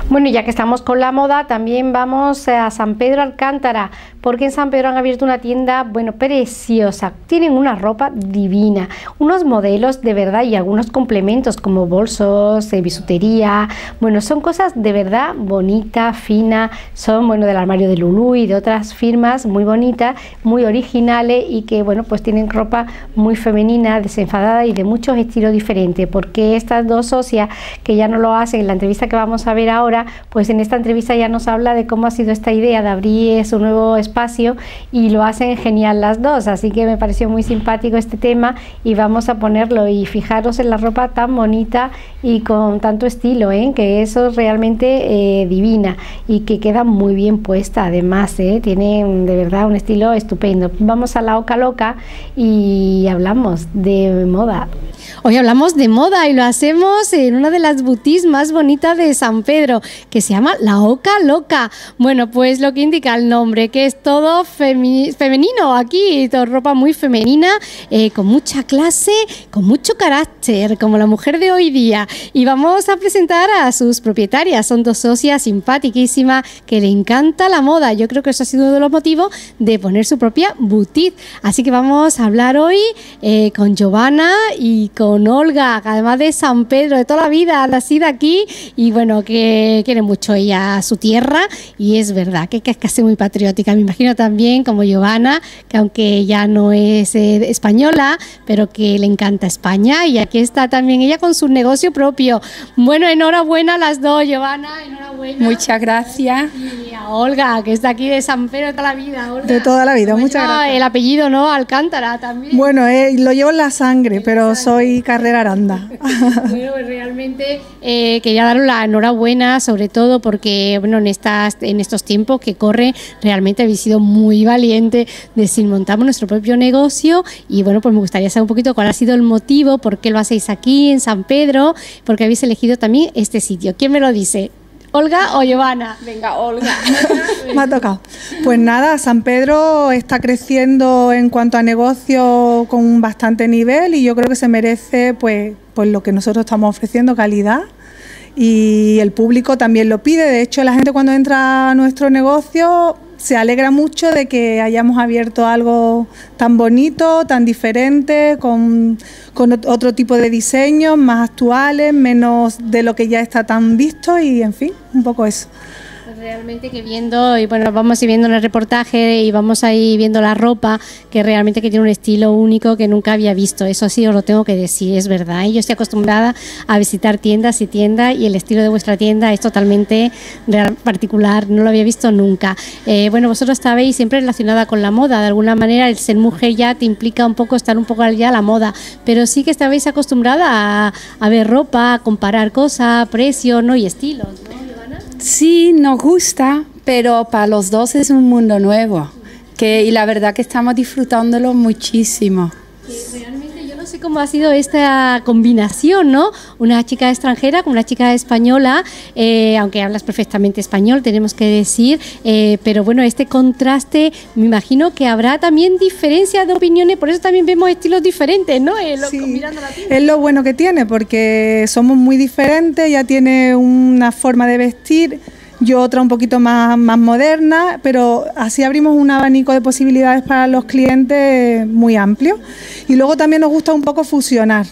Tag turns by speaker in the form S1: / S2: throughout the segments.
S1: Bueno, ya que estamos con la moda, también vamos a San Pedro Alcántara, porque en San Pedro han abierto una tienda, bueno, preciosa. Tienen una ropa divina, unos modelos de verdad y algunos complementos como bolsos, bisutería. Bueno, son cosas de verdad bonitas, finas, son, bueno, del armario de Lulú y de otras firmas muy bonitas, muy originales y que, bueno, pues tienen ropa muy femenina, desenfadada y de muchos estilos diferentes, porque estas dos socias que ya no lo hacen en la entrevista que vamos a ver ahora, pues en esta entrevista ya nos habla de cómo ha sido esta idea de abrir su nuevo espacio y lo hacen genial las dos, así que me pareció muy simpático este tema y vamos a ponerlo. Y fijaros en la ropa tan bonita y con tanto estilo, que eso es realmente divina y que queda muy bien puesta además, tiene de verdad un estilo estupendo. Vamos a la Oca Loca y hablamos de moda. Hoy hablamos de moda y lo hacemos en una de las boutiques más bonitas de San Pedro, que se llama La Oca Loca. Bueno, pues lo que indica el nombre, que es todo femenino aquí, toda ropa muy femenina, con mucha clase, con mucho carácter, como la mujer de hoy día. Y vamos a presentar a sus propietarias, son dos socias simpaticísimas que le encanta la moda. Yo creo que eso ha sido uno de los motivos de poner su propia boutique. Así que vamos a hablar hoy con Giovanna y con Olga, además de San Pedro, de toda la vida, nacida aquí y bueno, que quiere mucho ella su tierra y es verdad que es casi muy patriótica. Me imagino también como Giovanna, que aunque ya no es española, pero que le encanta España y aquí está también ella con su negocio propio. Bueno, enhorabuena a las dos, Giovanna, enhorabuena.
S2: Muchas gracias.
S1: Y a Olga, que está aquí de San Pedro de toda la vida. Olga,
S3: de toda la vida, muchas gracias.
S1: El apellido, ¿no? Alcántara también.
S3: Bueno, lo llevo en la sangre, pero soy Carrera Aranda.
S1: Bueno, pues realmente quería daros la enhorabuena, sobre todo porque, bueno, en estos tiempos que corre, realmente habéis sido muy valiente de decir, montamos nuestro propio negocio y, bueno, pues me gustaría saber un poquito cuál ha sido el motivo, por qué lo hacéis aquí en San Pedro, porque habéis elegido también este sitio. ¿Quién me lo dice? ¿Olga o Giovanna?
S2: Venga, Olga.
S3: Me ha tocado. Pues nada, San Pedro está creciendo en cuanto a negocio con bastante nivel y yo creo que se merece pues lo que nosotros estamos ofreciendo, calidad, y el público también lo pide. De hecho, la gente cuando entra a nuestro negocio se alegra mucho de que hayamos abierto algo tan bonito, tan diferente, con otro tipo de diseños, más actuales, menos de lo que ya está tan visto y, en fin, un poco eso.
S1: Realmente que viendo, y bueno, vamos a ir viendo en el reportaje y vamos a ir viendo la ropa, que realmente que tiene un estilo único que nunca había visto. Eso sí os lo tengo que decir, es verdad. Yo estoy acostumbrada a visitar tiendas y tiendas y el estilo de vuestra tienda es totalmente particular, no lo había visto nunca. Bueno, vosotros estabais siempre relacionada con la moda, de alguna manera el ser mujer ya te implica un poco estar un poco ya a la moda, pero sí que estabais acostumbrada a ver ropa, a comparar cosas, precios, ¿no? Y estilos, ¿no?
S2: Sí, nos gusta, pero para los dos es un mundo nuevo, y la verdad que estamos disfrutándolo muchísimo.
S1: Realmente yo no sé cómo ha sido esta combinación, ¿no? Una chica extranjera con una chica española, aunque hablas perfectamente español, tenemos que decir, pero bueno, este contraste, me imagino que habrá también diferencias de opiniones, por eso también vemos estilos diferentes, ¿no?
S3: Sí, es lo bueno que tiene, porque somos muy diferentes, ella tiene una forma de vestir, yo otra un poquito más moderna, pero así abrimos un abanico de posibilidades para los clientes muy amplio. Y luego también nos gusta un poco fusionar,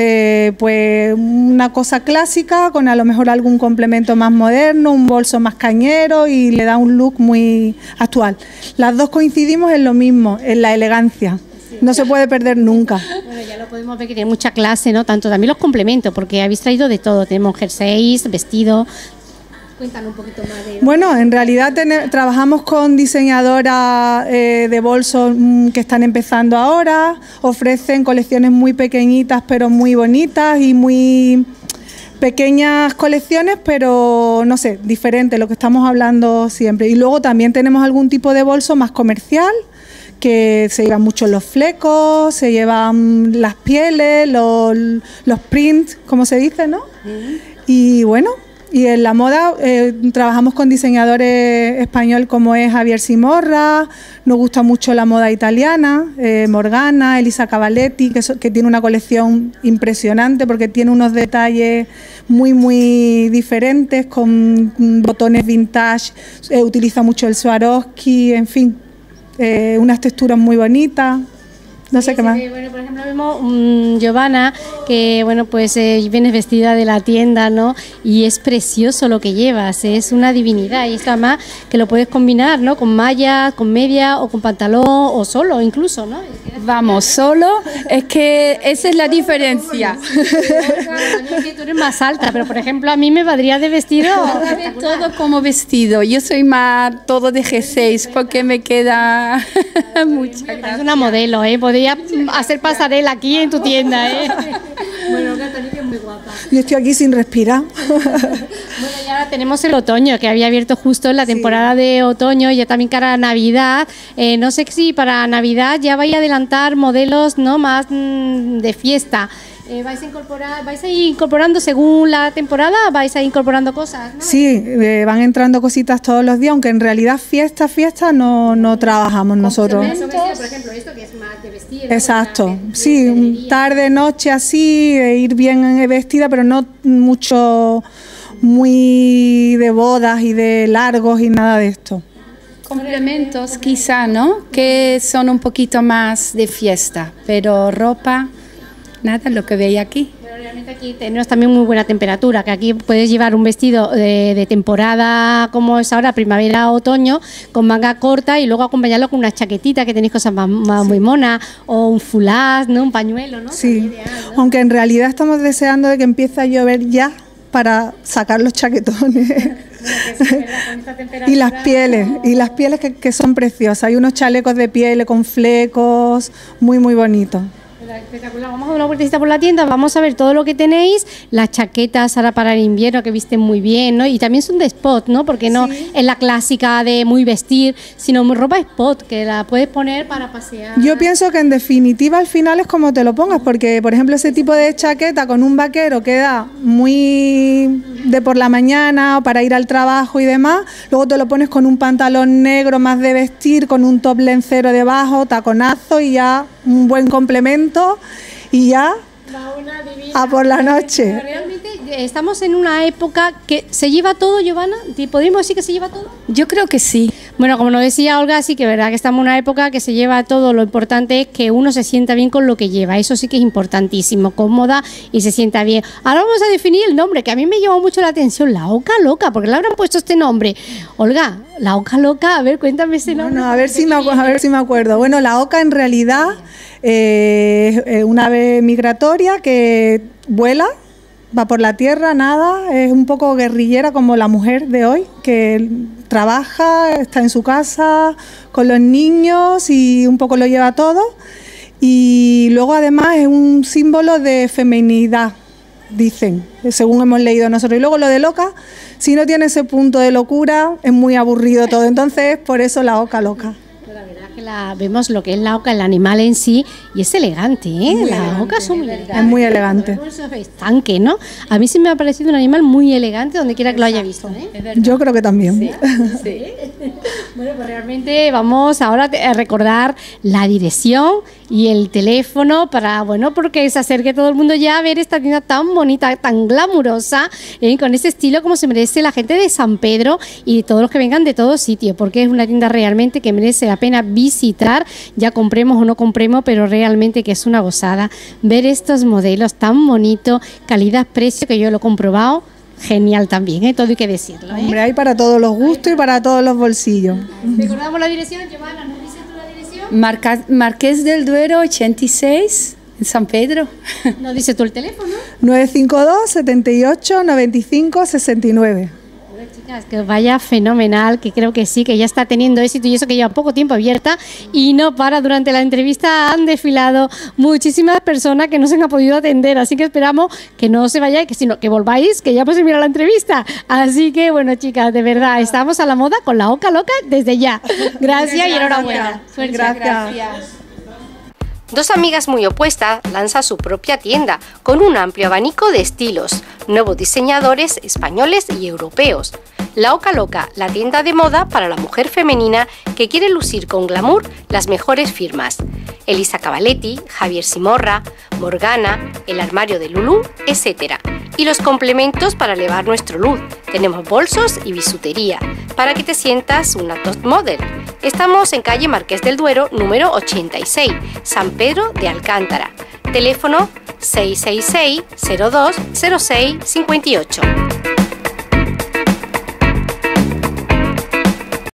S3: pues una cosa clásica con a lo mejor algún complemento más moderno, un bolso más cañero y le da un look muy actual. Las dos coincidimos en lo mismo, en la elegancia. No se puede perder nunca.
S1: Bueno, ya lo podemos ver que tiene mucha clase, ¿no? Tanto también los complementos, porque habéis traído de todo. Tenemos jerseys, vestido. Cuéntanos un poquito más de...
S3: Bueno, en realidad trabajamos con diseñadoras de bolsos que están empezando ahora, ofrecen colecciones muy pequeñitas pero muy bonitas y muy pequeñas colecciones, pero no sé, diferente, lo que estamos hablando siempre. Y luego también tenemos algún tipo de bolso más comercial, que se llevan mucho los flecos, se llevan las pieles, los prints, como se dice, ¿no? Y bueno, Y en la moda trabajamos con diseñadores españoles como es Javier Simorra, nos gusta mucho la moda italiana, Morgana, Elisa Cavaletti, que tiene una colección impresionante porque tiene unos detalles muy diferentes, con botones vintage, utiliza mucho el Swarovski, en fin, unas texturas muy bonitas. No sé qué más.
S1: Bueno, por ejemplo, vemos Giovanna, que bueno, pues vienes vestida de la tienda, ¿no? Y es precioso lo que llevas, es una divinidad. Y esto además que lo puedes combinar, ¿no? Con mallas, con media o con pantalón o solo incluso, ¿no?
S2: Vamos, solo, es que esa es la diferencia.
S1: Tú eres más alta, pero por ejemplo a mí me valdría de vestido.
S2: Todo como vestido, yo soy más todo de G6 porque me queda mucha gracia.
S1: Es una modelo, podría hacer pasarela aquí en tu tienda, Bueno, Catalina es muy guapa.
S3: Yo estoy aquí sin respirar.
S1: Bueno, y ahora tenemos el otoño, que había abierto justo en la temporada de otoño, ya también cara a Navidad. No sé si para Navidad ya vais a adelantar modelos, ¿no?, más de fiesta. ¿Vais a ir incorporando según la temporada? ¿Vais a ir incorporando cosas, no?
S3: Sí, van entrando cositas todos los días, aunque en realidad fiesta no trabajamos nosotros.
S1: Por ejemplo, esto que es más de vestir.
S3: Exacto, sí, tarde, noche así, ir bien vestida, pero no mucho, muy de bodas y de largos y nada de esto.
S2: Complementos quizá, ¿no? Que son un poquito más de fiesta, pero ropa... Nada, lo que veis aquí.
S1: Pero realmente aquí tenemos también muy buena temperatura, que aquí puedes llevar un vestido de temporada como es ahora, primavera, otoño, con manga corta y luego acompañarlo con una chaquetita, que tenéis cosas más muy monas, o un foulard, ¿no?, un pañuelo, ¿no?
S3: Sí,
S1: ideal, ¿no?
S3: Aunque en realidad estamos deseando de que empiece a llover ya para sacar los chaquetones. Y las pieles que son preciosas. Hay unos chalecos de piel con flecos, muy bonitos.
S1: Espectacular. Vamos a dar una vueltecita por la tienda, vamos a ver todo lo que tenéis, las chaquetas ahora para el invierno que visten muy bien, ¿no? Y también son de spot, ¿no? Porque no es la clásica de muy vestir, sino ropa spot, que la puedes poner para pasear.
S3: Yo pienso que en definitiva al final es como te lo pongas, porque por ejemplo ese tipo de chaqueta con un vaquero queda muy de por la mañana o para ir al trabajo y demás, luego te lo pones con un pantalón negro más de vestir, con un top lencero debajo, taconazo y ya un buen complemento y ya a por la noche.
S1: Realmente estamos en una época que se lleva todo, Giovanna. ¿Podríamos decir que se lleva todo?
S2: Yo creo que sí.
S1: Bueno, como nos decía Olga, sí que es verdad que estamos en una época que se lleva todo. Lo importante es que uno se sienta bien con lo que lleva. Eso sí que es importantísimo, cómoda y se sienta bien. Ahora vamos a definir el nombre, que a mí me llamó mucho la atención, la Oca Loca, porque le habrán puesto este nombre. Olga, la Oca Loca, a ver, cuéntame ese nombre.
S3: Bueno, a ver si me acuerdo. Bueno, la oca en realidad es una ave migratoria que vuela, va por la tierra, nada, es un poco guerrillera como la mujer de hoy, que trabaja, está en su casa con los niños y un poco lo lleva todo. Y luego además es un símbolo de feminidad, dicen, según hemos leído nosotros. Y luego lo de loca, si no tiene ese punto de locura, es muy aburrido todo. Entonces, por eso la oca loca.
S1: La verdad es que vemos lo que es la oca, el animal en sí, y es elegante, ¿eh? Las ocas son muy elegantes.
S3: Es muy elegante.
S1: Es estanque, ¿no? A mí sí me ha parecido un animal muy elegante donde quiera que lo haya visto, ¿eh?
S3: Yo creo que también.
S1: Sí. Sí. Bueno, pues realmente vamos ahora a recordar la dirección y el teléfono para, bueno, porque se acerque todo el mundo ya a ver esta tienda tan bonita, tan glamurosa, con ese estilo como se merece la gente de San Pedro y todos los que vengan de todos sitios, porque es una tienda realmente que merece la pena visitar, ya compremos o no compremos, pero realmente que es una gozada ver estos modelos tan bonitos, calidad-precio, que yo lo he comprobado. Genial también, todo hay que decirlo.
S3: Hombre, hay para todos los gustos y para todos los bolsillos.
S1: ¿Recordamos la dirección, Giovanna? ¿Nos dices tú la dirección?
S2: Marqués del Duero 86, en San Pedro.
S1: ¿Nos dices tú el teléfono?
S3: 952 78 95 69.
S1: Chicas, que os vaya fenomenal, que creo que sí, que ya está teniendo éxito y eso que lleva poco tiempo abierta y no para. Durante la entrevista han desfilado muchísimas personas que no se han podido atender, así que esperamos que no se vayáis, sino que volváis, que ya podéis mirar la entrevista. Así que bueno, chicas, de verdad, estamos a la moda con la Oca Loca desde ya. Gracias y enhorabuena.
S3: Gracias.
S1: Dos amigas muy opuestas lanzan su propia tienda con un amplio abanico de estilos, nuevos diseñadores españoles y europeos. La Oca Loca, la tienda de moda para la mujer femenina que quiere lucir con glamour las mejores firmas. Elisa Cavaletti, Javier Simorra, Morgana, el armario de Lulú, etc. Y los complementos para elevar nuestro look. Tenemos bolsos y bisutería, para que te sientas una top model. Estamos en calle Marqués del Duero, número 86, San Pedro de Alcántara. Teléfono 666 02 06 58.